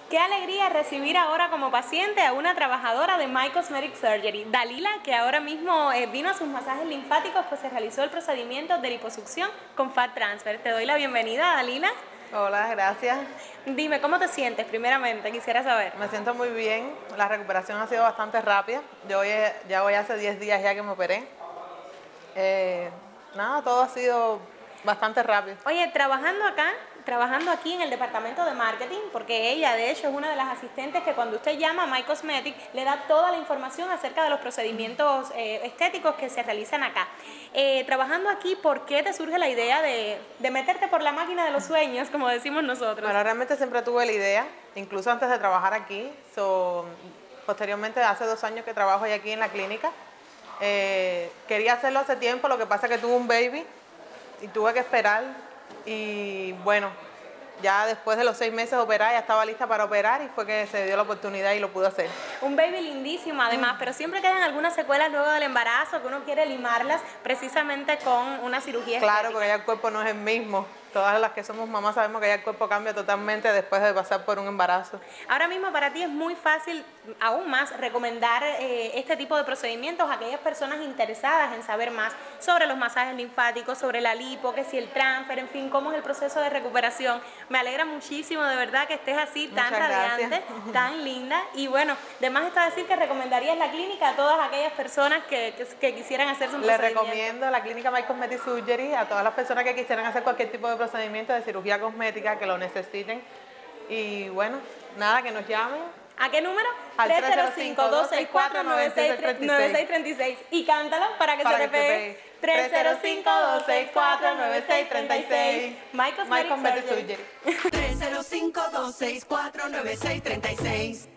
Qué alegría recibir ahora como paciente a una trabajadora de My Cosmetic Surgery, Dalila, que ahora mismo vino a sus masajes linfáticos, pues se realizó el procedimiento de liposucción con Fat Transfer. Te doy la bienvenida, Dalila. Hola, gracias. Dime, ¿cómo te sientes? Primeramente, quisiera saber. Me siento muy bien, la recuperación ha sido bastante rápida. Ya voy hace 10 días ya que me operé. Nada, todo ha sido bastante rápido. Oye, trabajando aquí en el departamento de marketing, porque ella de hecho es una de las asistentes que cuando usted llama a My Cosmetic le da toda la información acerca de los procedimientos estéticos que se realizan acá. Trabajando aquí, ¿por qué te surge la idea de meterte por la máquina de los sueños, como decimos nosotros? Bueno, realmente siempre tuve la idea, incluso antes de trabajar aquí. Posteriormente, hace 2 años que trabajo aquí en la clínica. Quería hacerlo hace tiempo, lo que pasa es que tuve un baby y tuve que esperar. Y bueno, ya después de los 6 meses de operar, ya estaba lista para operar y fue que se dio la oportunidad y lo pude hacer. Un baby lindísimo además, pero siempre quedan algunas secuelas luego del embarazo que uno quiere limarlas precisamente con una cirugía Claro, estética. porque ya el cuerpo no es el mismo. Todas las que somos mamás sabemos que ya el cuerpo cambia totalmente después de pasar por un embarazo. Ahora mismo para ti es muy fácil, aún más, recomendar este tipo de procedimientos a aquellas personas interesadas en saber más sobre los masajes linfáticos, sobre la lipo, que si el transfer, en fin, cómo es el proceso de recuperación. Me alegra muchísimo de verdad que estés así, tan Muchas radiante, gracias. tan linda. Y bueno, de más está decir que recomendarías la clínica a todas aquellas personas que quisieran hacerse un Les procedimiento. recomiendo la clínica My Cosmetic Surgery a todas las personas que quisieran hacer cualquier tipo de procedimiento de cirugía cosmética, que lo necesiten. Y bueno, nada, que nos llamen. ¿A qué número? Al 305-264-9636. Y cántalo para que se repee. 305-264-9636. My Cosmetic Surgery. 305-264-9636.